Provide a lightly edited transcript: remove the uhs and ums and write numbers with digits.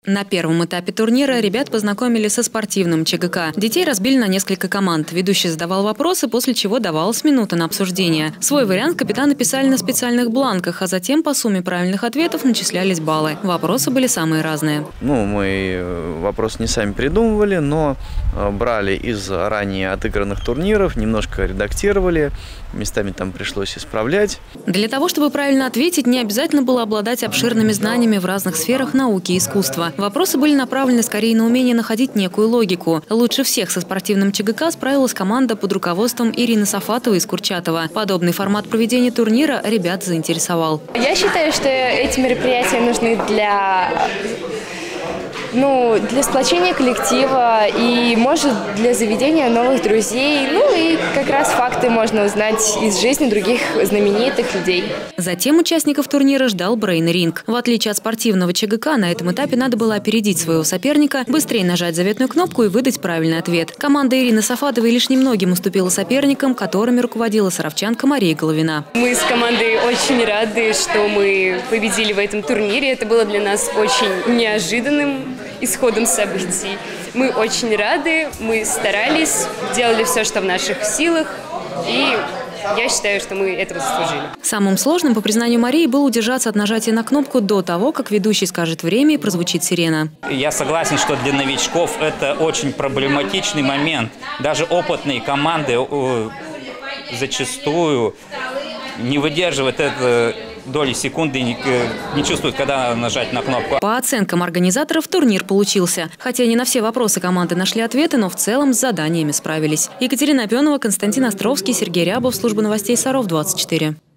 На первом этапе турнира ребят познакомили со спортивным ЧГК. Детей разбили на несколько команд. Ведущий задавал вопросы, после чего давалась минута на обсуждение. Свой вариант капитаны писали на специальных бланках, а затем по сумме правильных ответов начислялись баллы. Вопросы были самые разные. Мы вопрос не сами придумывали, но брали из ранее отыгранных турниров, немножко редактировали, местами там пришлось исправлять. Для того, чтобы правильно ответить, не обязательно было обладать обширными знаниями в разных сферах науки и искусства. Вопросы были направлены скорее на умение находить некую логику. Лучше всех со спортивным ЧГК справилась команда под руководством Ирины Сафатовой из Курчатова. Подобный формат проведения турнира ребят заинтересовал. Я считаю, что эти мероприятия нужны для сплочения коллектива и, может, для заведения новых друзей. И как раз факты можно узнать из жизни других знаменитых людей. Затем участников турнира ждал брейн-ринг. В отличие от спортивного ЧГК, на этом этапе надо было опередить своего соперника, быстрее нажать заветную кнопку и выдать правильный ответ. Команда Ирины Сафатовой лишь немногим уступила соперникам, которыми руководила саровчанка Мария Головина. Мы с командой очень рады, что мы победили в этом турнире. Это было для нас очень неожиданным исходом событий. Мы очень рады, мы старались, делали все, что в наших силах, и я считаю, что мы этого заслужили. Самым сложным, по признанию Марии, было удержаться от нажатия на кнопку до того, как ведущий скажет время и прозвучит сирена. Я согласен, что для новичков это очень проблематичный момент. Даже опытные команды зачастую не выдерживают это доли секунды, не чувствуют, когда нажать на кнопку. По оценкам организаторов, турнир получился. Хотя не на все вопросы команды нашли ответы, но в целом с заданиями справились. Екатерина Опенова, Константин Островский, Сергей Рябов, служба новостей Саров 24.